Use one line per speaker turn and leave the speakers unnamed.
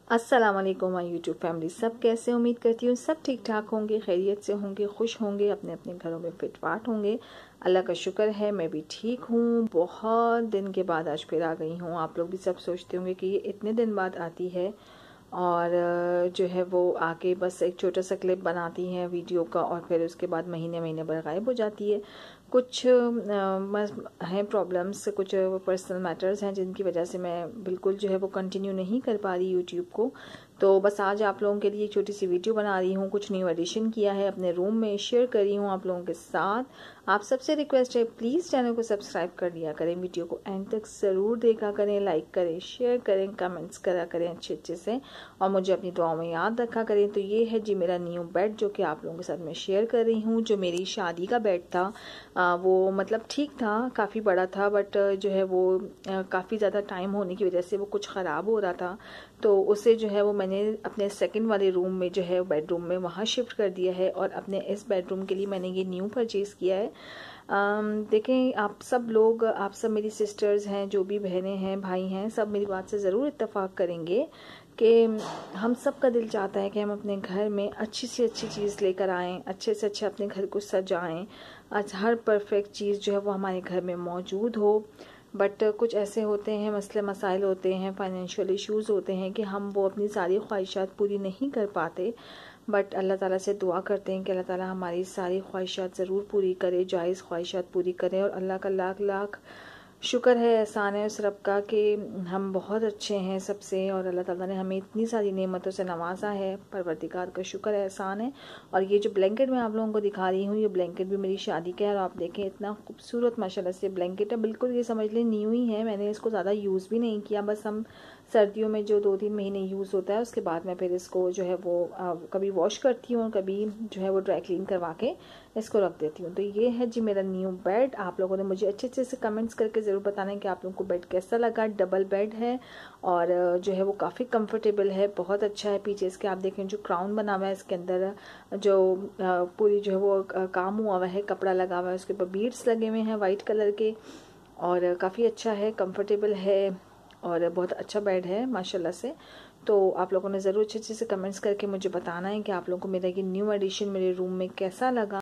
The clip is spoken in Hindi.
अस्सलाम वालेकुम माय यूट्यूब फैमिली, सब कैसे? उम्मीद करती हूँ सब ठीक ठाक होंगे, खैरियत से होंगे, खुश होंगे, अपने अपने घरों में फिटफाट होंगे। अल्लाह का शुक्र है मैं भी ठीक हूँ। बहुत दिन के बाद आज फिर आ गई हूँ। आप लोग भी सब सोचते होंगे कि ये इतने दिन बाद आती है और जो है वो आके बस एक छोटा सा क्लिप बनाती हैं वीडियो का और फिर उसके बाद महीने महीने भर गायब हो जाती है। कुछ हैं प्रॉब्लम्स, कुछ पर्सनल मैटर्स हैं जिनकी वजह से मैं बिल्कुल जो है वो कंटिन्यू नहीं कर पा रही यूट्यूब को। तो बस आज आप लोगों के लिए एक छोटी सी वीडियो बना रही हूँ। कुछ न्यू एडिशन किया है अपने रूम में, शेयर कर रही हूँ आप लोगों के साथ। आप सबसे रिक्वेस्ट है प्लीज़ चैनल को सब्सक्राइब कर लिया करें, वीडियो को एंड तक ज़रूर देखा करें, लाइक करें, शेयर करें, कमेंट्स करा करें अच्छे से और मुझे अपनी दुआओं में याद रखा करें। तो ये है जी मेरा न्यू बेड जो कि आप लोगों के साथ मैं शेयर कर रही हूँ। जो मेरी शादी का बेड था वो मतलब ठीक था, काफ़ी बड़ा था, बट जो है वो काफ़ी ज़्यादा टाइम होने की वजह से वो कुछ ख़राब हो रहा था। तो उसे जो है वो मैंने अपने सेकंड वाले रूम में जो है बेडरूम में वहाँ शिफ्ट कर दिया है और अपने इस बेडरूम के लिए मैंने ये न्यू परचेज़ किया है। देखें आप सब लोग, आप सब मेरी सिस्टर्स हैं, जो भी बहनें हैं, भाई हैं, सब मेरी बात से ज़रूर इत्तेफाक करेंगे कि हम सब का दिल चाहता है कि हम अपने घर में अच्छी से अच्छी चीज़ लेकर आएँ, अच्छे से अच्छे अपने घर को सजाएँ। हर परफेक्ट चीज़ जो है वो हमारे घर में मौजूद हो। बट कुछ ऐसे होते हैं, मसले मसाइल होते हैं, फाइनेंशियल इश्यूज़ होते हैं कि हम वो अपनी सारी ख्वाहिशात पूरी नहीं कर पाते। बट अल्लाह ताला से दुआ करते हैं कि अल्लाह ताला हमारी सारी ख्वाहिशात ज़रूर पूरी करे, जायज़ ख्वाहिशात पूरी करे। और अल्लाह का लाख लाख शुक्र है, एहसान है उस रब का कि हम बहुत अच्छे हैं सबसे और अल्लाह ताला ने हमें इतनी सारी नेमतों से नवाजा है। परवरदिगार का शुक्र है, एहसान है। और ये जो ब्लैंकेट मैं आप लोगों को दिखा रही हूँ, ये ब्लैंकेट भी मेरी शादी का है और आप देखें इतना खूबसूरत माशाल्लाह से ब्लैंकेट है। बिल्कुल ये समझ लें न्यू ही है, मैंने इसको ज़्यादा यूज़ भी नहीं किया। बस हम सर्दियों में जो 2-3 महीने यूज़ होता है उसके बाद मैं फिर इसको जो है वो कभी वॉश करती हूँ और कभी जो है वो ड्राई क्लीन करवा के इसको रख देती हूँ। तो ये है जी मेरा न्यू बेड। आप लोगों ने मुझे अच्छे से कमेंट्स करके ज़रूर बताना है कि आप लोगों को बेड कैसा लगा। डबल बेड है और जो है वो काफ़ी कंफर्टेबल है, बहुत अच्छा है। पीछे इसके आप देखें जो क्राउन बना हुआ है, इसके अंदर जो पूरी जो है वो काम हुआ हुआ है, कपड़ा लगा हुआ है, उसके ऊपर बीड्स लगे हुए हैं वाइट कलर के और काफ़ी अच्छा है, कंफर्टेबल है और बहुत अच्छा बेड है माशाल्लाह से। तो आप लोगों ने ज़रूर अच्छे से कमेंट्स करके मुझे बताना है कि आप लोगों को मेरा ये न्यू एडिशन मेरे रूम में कैसा लगा।